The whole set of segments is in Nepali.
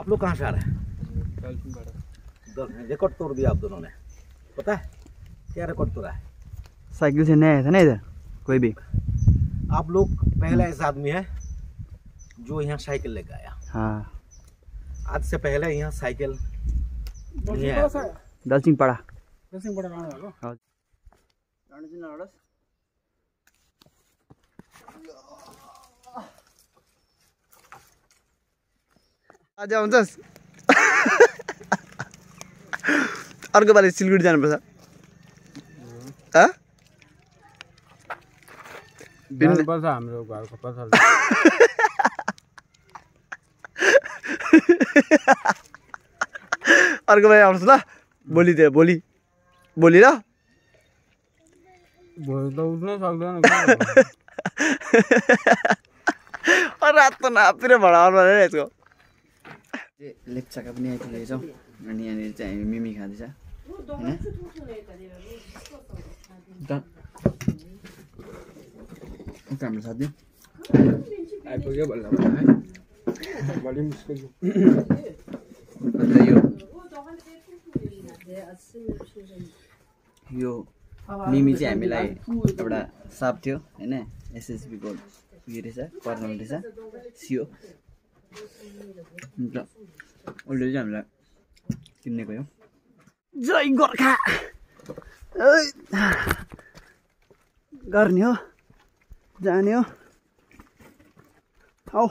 आप लोग कहाँ से आ रहे हैं? रिकॉर्ड तोड़ दिया आप दोनों ने, पता है क्या रिकॉर्ड तोड़ा है? साइकिल से नहीं आया था ना इधर कोई भी। आप लोग पहला ऐसा आदमी है जो यहाँ साइकिल लेकर आया। हाँ, आज से पहले यहाँ साइकिल नहीं आया। दलसिंहपाडा आज हुन्छस् अर्को पालि सिलगढी जानुपर्छ। हाम्रो घरको पछाडि अर्को पालि आउँछु ल। भोलि ल भोलि त उठ्नै सक्दैन रात त नापेर भडाउनु भनेर यसको लेप्चाका पनि आइपुगेको छौँ। अनि यहाँनिर चाहिँ हामी मिमी खाँदैछ होइन। हाम्रो साथी आइपुग्यो बल्ल यो मिमी चाहिँ हामीलाई एउटा साप थियो होइन। एसएसबीको उयो रहेछ, कर्नल रहेछ, सिओ। अन्त उसले चाहिँ हामीलाई किन्ने गयो। जय गोर्खा गर्ने हो, जाने हो। आऊ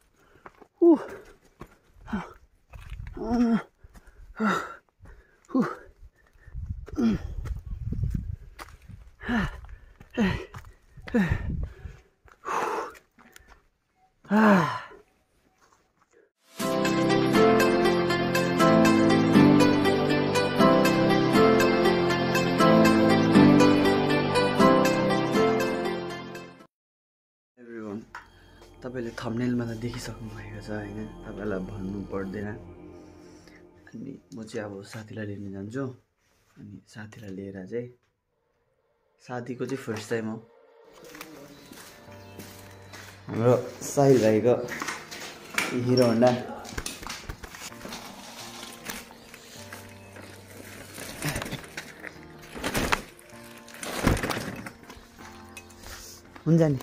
तपाईँले थम्बनेलमा त देखिसक्नु भएको छ होइन, तपाईँलाई भन्नु पर्दैन। अनि म चाहिँ अब साथीलाई लिन जान्छु। अनि साथीलाई लिएर चाहिँ साथीको चाहिँ फर्स्ट टाइम हो हाम्रो साहिल भाइको हिरो होन्डा। हुन्छ नि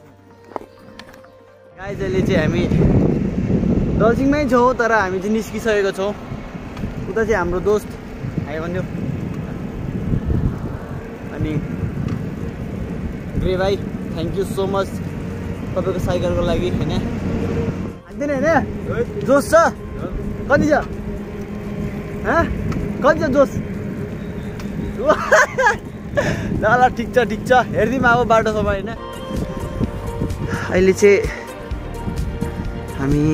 गाइज, अहिले चाहिँ हामी दलसिंहमै छौँ तर हामी चाहिँ निस्किसकेको छौँ। उता चाहिँ हाम्रो दोस्त आयो भन्यो। अनि ग्रे भाइ थ्याङ्क यू सो मच तपाईँको साइकलको लागि होइन। हान्दैन होइन, जोस छ कति छ? कति छ जोस? ल ठिक छ हेरिदिउँ अब बाटोसम्म होइन। अहिले चाहिँ हामी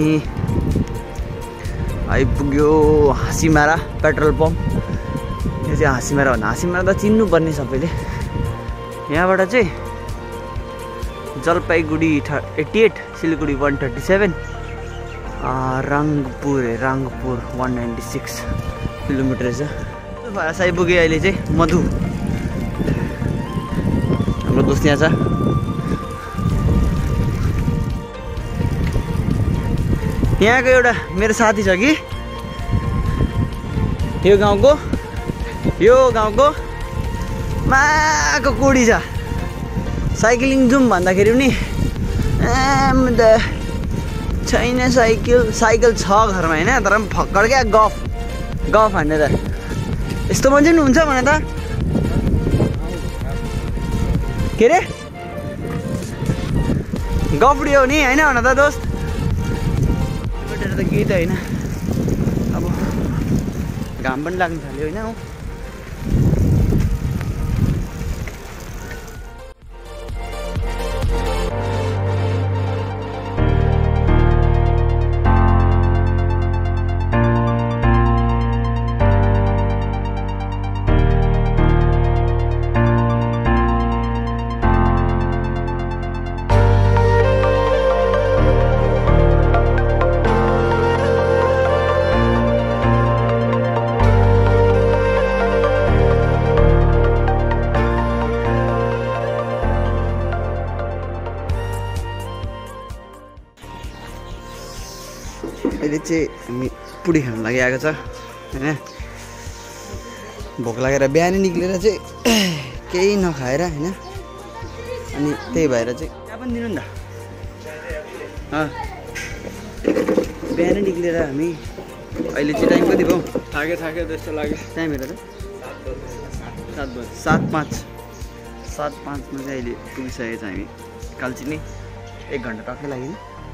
आइपुग्यो हाँसीमारा पेट्रोल पम्प। यो चाहिँ हाँसीमारा भन्दा हाँसीमारा त चिन्नुपर्ने सबैले। यहाँबाट चाहिँ जलपाइगुडी 88, सिलगढी 137, रङ्गपुर 196 किलोमिटर छ। भाषा आइपुग्यो अहिले चाहिँ मधु, हाम्रो दोस्त यहाँ छ। यहाँको एउटा मेरो साथी छ कि यो गाउँको माको कोडी छ। साइक्लिङ जाउँ भन्दाखेरि पनि छैन साइकल छ घरमा होइन, तर पनि फक्कड क्या गफ हान्ने त। यस्तो मान्छे पनि हुन्छ भने त के अरे गफडी हो नि होइन भन त दोस्त। त केही त होइन, अब घाम पनि लाग्नु थाल्यो होइन। अहिले चाहिँ हामी पुडी खानु लागि आएको छ होइन भोक लागेर बिहानै निक्लेर चाहिँ केही नखाएर होइन अनि त्यही भएर चाहिँ त्यहाँ पनि दिनु नि त बिहानै निक्लेर हामी अहिले चाहिँ टाइम कति भयो थाके त्यस्तो लाग्यो टाइम हेरेर 7 बजे 7:05 7:05 चाहिँ अहिले पुगिसकेको छ हामी कालचिनी 1 घन्टा टक्कै लाग्यो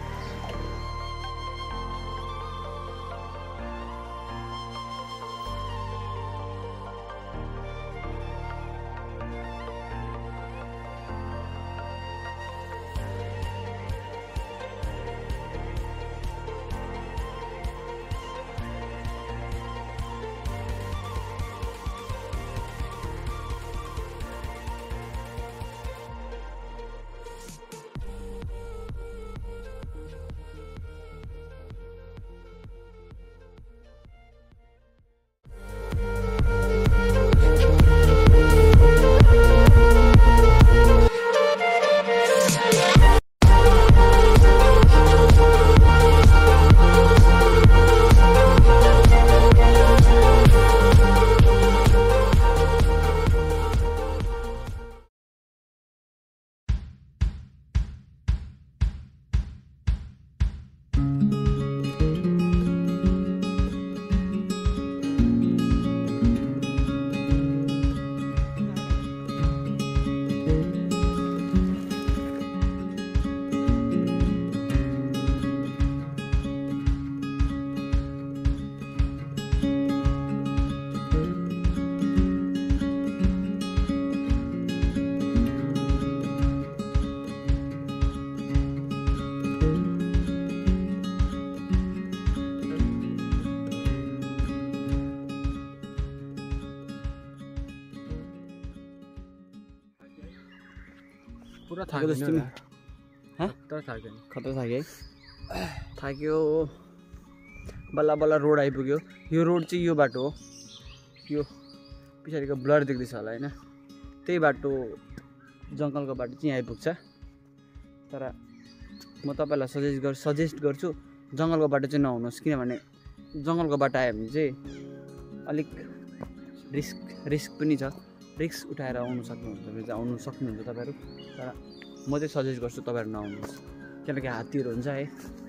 पुरा थाक्यो जस्तो नि तर थाक्यो नि खतरा थाक्यो है थाक्यो बल्ल बल्ल रोड आइपुग्यो यो रोड चाहिँ यो बाटो हो यो पछाडिको ब्लर देख्दैछ होला होइन त्यही बाटो जङ्गलको बाटो चाहिँ आइपुग्छ तर म तपाईँलाई सजेस्ट गर्छु जङ्गलको बाटो चाहिँ नआउनुहोस् किनभने जङ्गलको बाटो आयो भने चाहिँ अलिक रिस्क पनि छ रिस्क उठाएर आउनु सक्नुहुन्छ तपाईँहरू तर म चाहिँ सजेस्ट गर्छु तपाईँहरू नआउनुहोस् किनकि हात्तीहरू हुन्छ है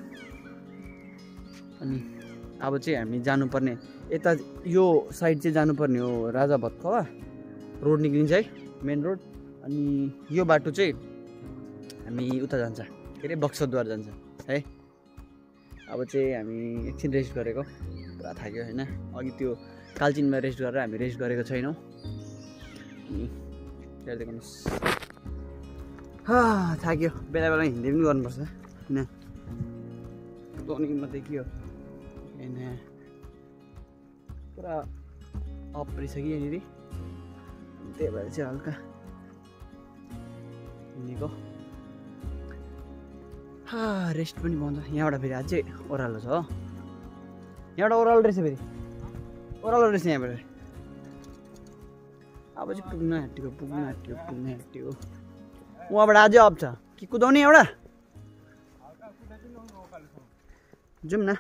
अनि अब चाहिँ हामी जानुपर्ने यता यो साइड चाहिँ जानुपर्ने हो राजा भत्कवा रोड निक्लिन्छ है मेन रोड अनि यो बाटो चाहिँ हामी उता जान्छ के अरे बक्सद्वार जान्छ है अब चाहिँ हामी एकछिन रेस्ट गरेको पुरा थाक्यो होइन अघि त्यो कालचिनमा रेस्ट गरेर हामी रेस्ट गरेको छैनौँ हेर्दै गर्नुहोस् थाक्यो बेला बेला हिँड्दै पनि गर्नुपर्छ होइन टनिङ मात्रै के हो होइन पुरा अप रहेछ कि यहाँनिर त्यही भएर चाहिँ हल्का हिँडेको रेस्ट पनि पाउँछ यहाँबाट फेरि अझै ओह्रालो छ हो यहाँबाट ओह्रालो रहेछ फेरि ओह्रालो रहेछ यहाँबाट अब चाहिँ पुग्न आँट्यो उहाँबाट अझै अप छ कि कुदाउने एउटा जाउँ न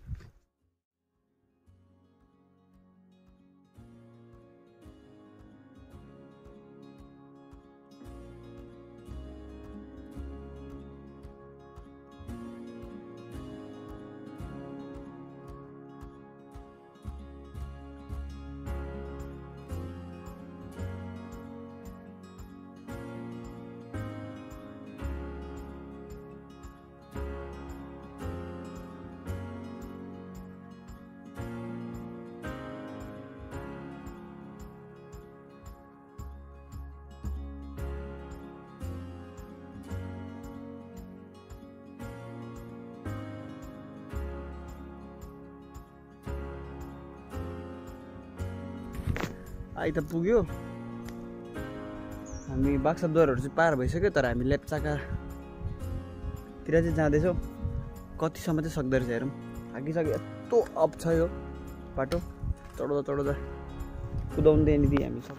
आई त पुग्यो हामी बाक्साद्वारहरू चाहिँ पार भइसक्यो तर हामी लेप्चाकातिर चाहिँ जाँदैछौँ कतिसम्म चाहिँ सक्दो रहेछ हेरौँ थाकिसक्यो यस्तो अप छ यो बाटो चढाउँदा कुदाउँदै नि हामी सब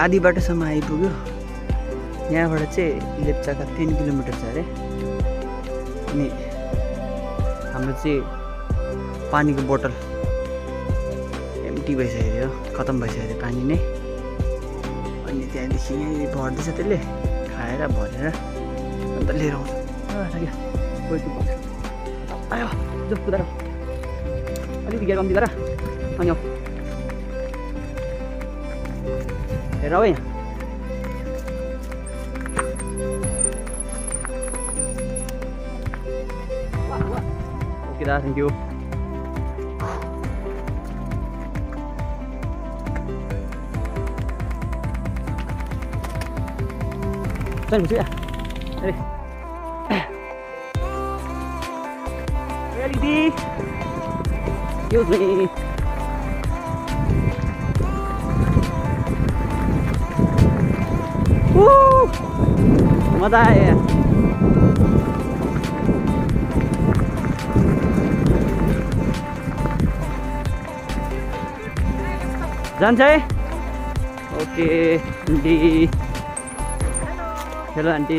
आधी बाटोसम्म आइपुग्यो। यहाँबाट चाहिँ लेप्चाका 3 किलोमिटर छ अरे। अनि हाम्रो चाहिँ पानीको बोतल एम्टी भइसक्यो, खतम भइसक्यो पानी नै। अनि त्यहाँदेखि यहीँ भर्दैछ त्यसले, खाएर भरेर अन्त लिएर आउँछ। आयो जो कुदाएर अलिकति गियर कम्ती गर अनि आऊ। हेर है यहाँ ओके दा, थ्याङ्क यू। चल घुस या अरे reality excuse me मजा आयो। जान्छ है ओके आन्टी। Hello aunty.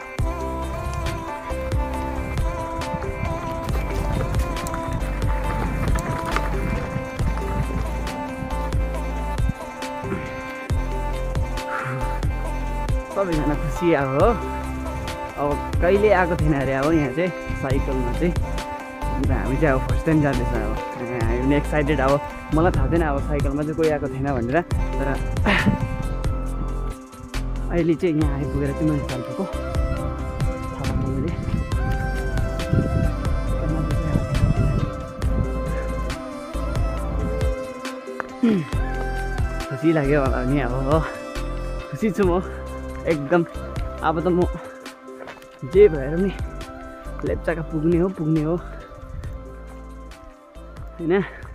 सबैजना खुसी अब हो। अब कहिले आएको थिएन अरे अब यहाँ चाहिँ साइकलमा चाहिँ। हामी चाहिँ अब फर्स्ट टाइम जाँदैछ। अब हामी पनि एक्साइटेड। अब मलाई थाहा थिएन अब साइकलमा चाहिँ कोही आएको थिएन भनेर, तर अहिले चाहिँ यहाँ आइपुगेर चाहिँ मैले चाल पाएको थाहा पाएको मैले। खुसी लाग्यो होला नि अब हो। खुसी छु म एकदम। अब त म जे भएर पनि लेप्चाका पुग्ने हो होइन।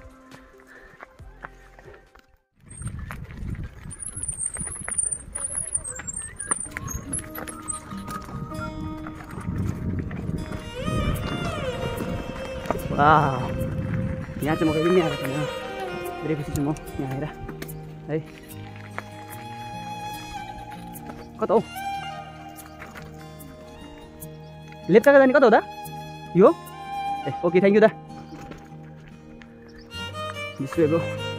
यहाँ चाहिँ म कहिले पनि आएको थिएन। धेरै खुसी छु म यहाँ आएर है। कता हो लेप्चाका जाने? कता हो दा यो? ए ओके थ्याङ्क यू दा। निस्केको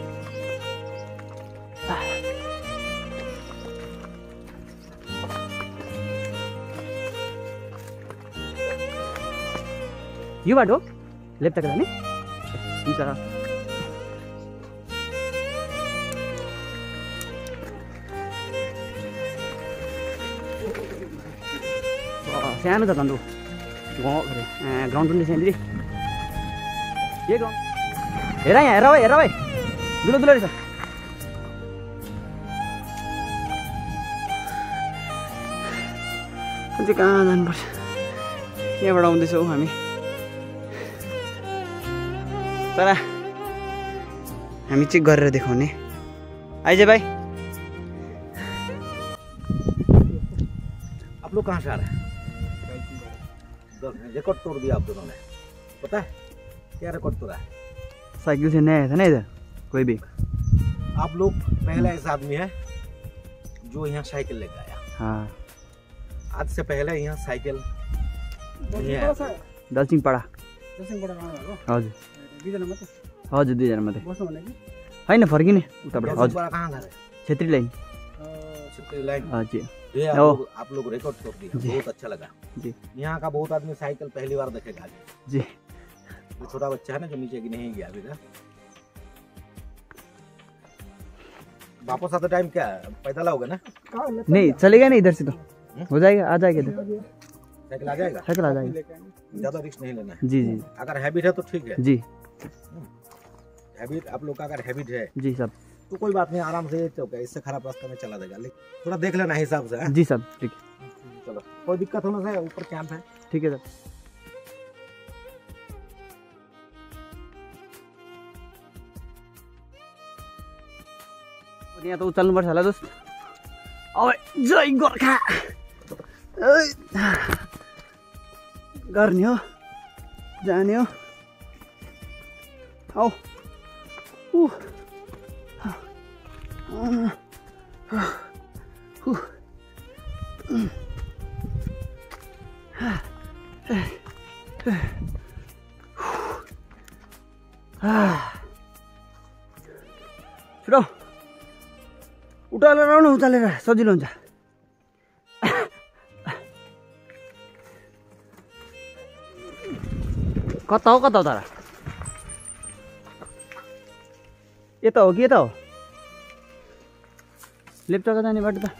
यो बाटो लेप्चाका जाने? हुन्छ सानो छ झन्डो ग्राउन्ड पनि सानो दिदी। के ग्राउन्ड? हेर यहाँ हेर भाइ दुलो रहेछ। अझै कहाँ जानुपर्छ? यहाँबाट आउँदैछौँ हामी, तर हामी चेक गरेर देखाउने। आइज भाइ। आप लोग कहाँ से आ रहे हैं? रिकॉर्ड तोड़ दिया आप दोनों ने, पता है क्या रिकॉर्ड तोड़ा है? साइकिल से नहीं आया था ना इधर कोई भी। आप लोग पहला ऐसा आदमी है जो यहाँ साइकिल लेकर आया। हाँ आज से पहले यहाँ साइकिल नहीं आया। दलसिंहपाडा हजुर हजुर 2 जना मात्रै होइन फर्किने उताबाट। हजुर कहाँ घर है? छेत्री लाइन। छेत्री लाइन हजुर ये आप लोग रिकॉर्ड तोड़ दिया, बहुत अच्छा लगा जी। यहाँ का बहुत आदमी साइकिल पहली बार देखेगा जी। जो छोटा बच्चा है ना जो नीचे की नहीं गया अभी तक। वापस आते टाइम क्या पैदल आओगे ना? नहीं चलेगा नहीं इधर से तो हो जाएगा, आ जाएगा इधर। साइकिल आ जाएगा? साइकिल आ जाएगा। ज्यादा रिस्क नहीं लेना है। जी जी अगर हैबिट है तो ठीक है जी। हैबिट आप लोग का अगर हैबिट है जी सब तो कोई बात नहीं, आराम से चौका इससे खराब रास्ते में चला जाएगा, लेकिन थोड़ा देख लेना हिसाब से। जी सब ठीक है। चलो कोई दिक्कत होने से ऊपर कैंप है। ठीक है सर। यहाँ त उचाल्नुपर्छ होला दोस्त। अब जय गोर्खा गर्ने हो, जाने हो। आऊ छिटो उचालेर आउनु उचालेर सजिलो हुन्छ कता हो तर यता हो कि यता हो लेप्चाको जाने बाटो त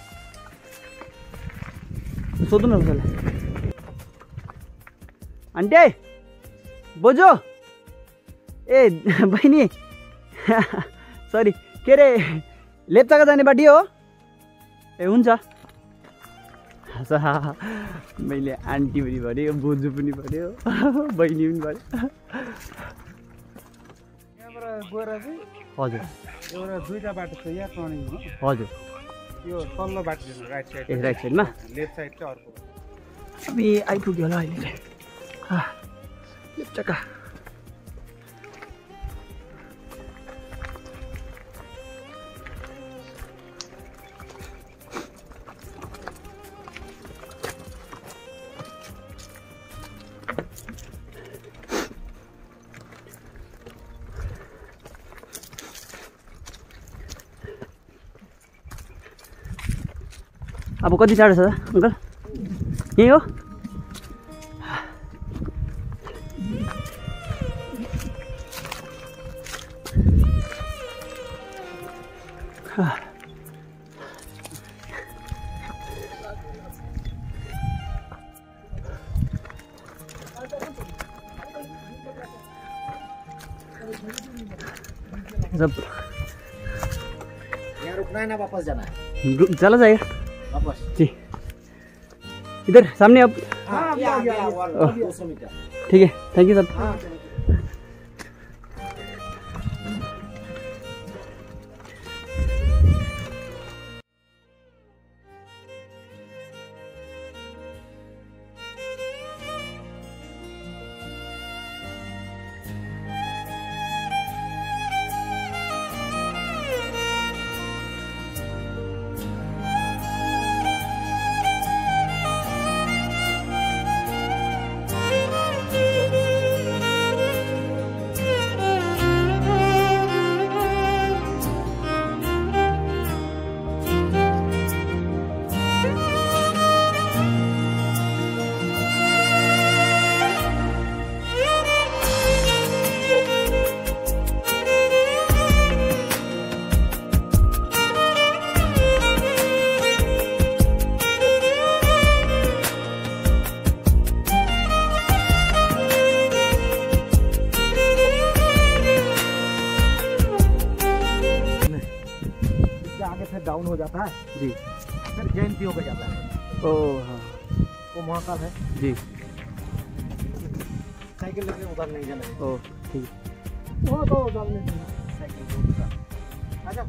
सोध्नु न उसलाई आन्टी बोजू ए बहिनी सरी के अरे लेप्चाको जाने बाटी हो ए हुन्छ मैले आन्टी पनि भन्यो बोजू पनि भन्यो बहिनी पनि भन्यो यहाँबाट गएर चाहिँ हजुर एउटा दुईटा बाटो छ यहाँ टर्निङ हो हजुर यो तल्लो बाटो छ राइट साइड ए राइट साइडमा लेफ्ट साइड चाहिँ अर्को हामी आइपुग्यो होला अहिले चाहिँ लेप्चाका अब कति टाढो छ अङ्कल यही हो यहाँ रुकना है ना वापस जाना है? चला जाएगा वापस जी इधर सामने अब हाँ, ये आ गया, और 200 मीटर। ठीक है थैंक यू सर हाँ, चलो। डाउन हो जाता है जी फिर जयंती होकर जाता है ओ हाँ वो महाकाल है जी साइकिल लेके उधर नहीं जाना है ओ ठीक वो तो उधर नहीं जाना साइकिल को उधर आजा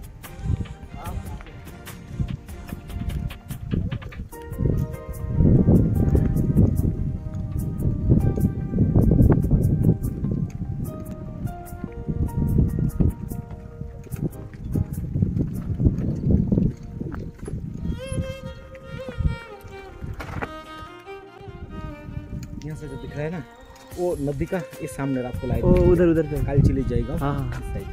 यहाँ से जो दिख रहा है ना वो नदी का इस सामने आपको लाइट ओ उधर उधर से काली चिली जाएगा हाँ हाँ इस साइड।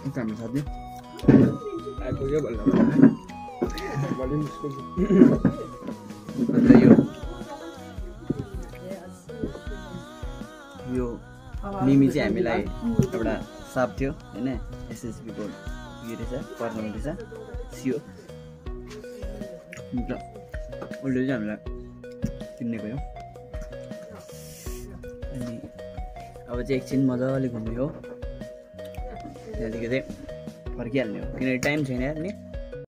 हाम्रो साथी आइपुग्यो बल्ल अन्त यो मिमी चाहिँ हामीलाई एउटा साप थियो होइन एसएसबीको उयो रहेछ पर्नामा रहेछ सियो अन्त उसले चाहिँ हामीलाई किन्ने गयो अनि अब चाहिँ एकछिन मजाले घुम्ने हो त्यहाँदेखि चाहिँ फर्किहाल्ने हो किनकि टाइम छैन यार नि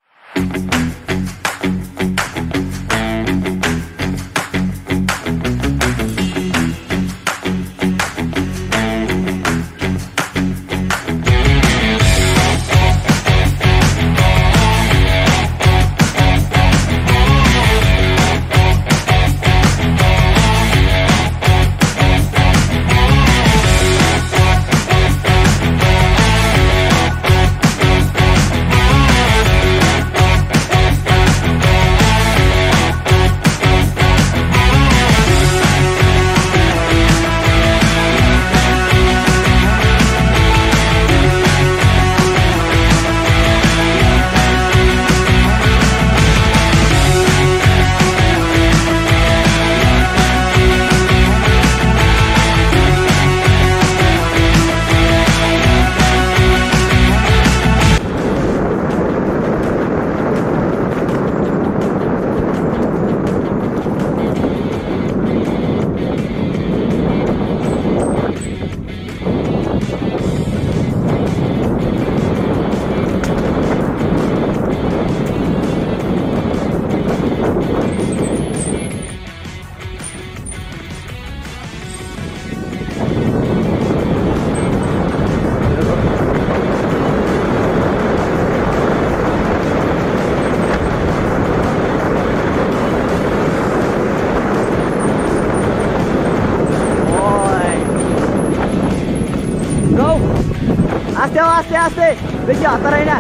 आस्ते आस्ते बेसी हतार होइन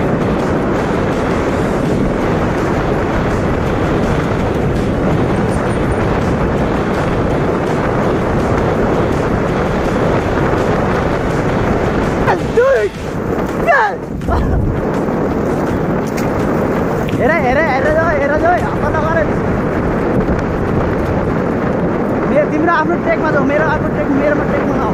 हेर हेर हेर हेर हतार नगर तिम्रो आफ्नो ट्रेकमा जाऊ मेरो आफ्नो ट्रेक मेरोमा ट्रेकमा जाऊ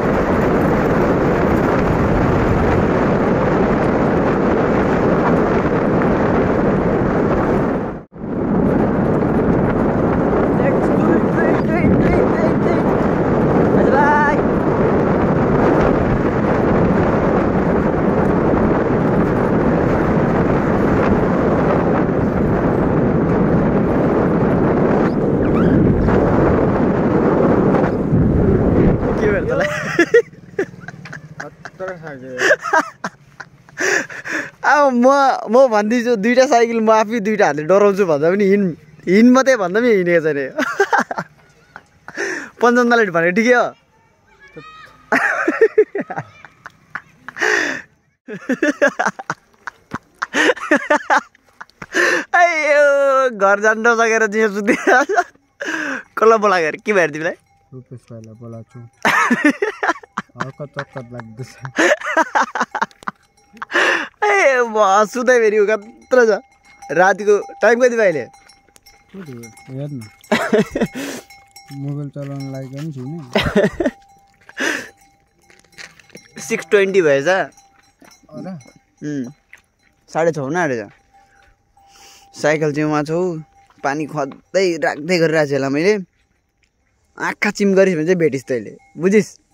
अब म भन्दिन्छु दुईटा साइकल म आफै दुईटा हातले डराउँछु भन्दा पनि हिँड मात्रै भन्दा पनि हिँडेको छैन पञ्चन्दाले भने ठिकै हो घर जानु नसकेर चाहिँ सुत्दिरहेको छ कसलाई बोलाएको के भयो तिमीलाई रुपेश भाइलाई बोलाएको छु हल्का चक्कर लाग्दैछ ए सुत्दै फेरि कत्रो छ रातिको टाइम कति भयो अहिले हेर न मोबाइल चलाउन लागेको पनि छैन 6:20 भएछ 6:30 न आएछ साइकल चाहिँ उहाँ छौ पानी खज्दै राख्दै गरिरहेको छु होला मैले आँखा चिम गरिस् भने चाहिँ भेटिस् तैँले बुझिस्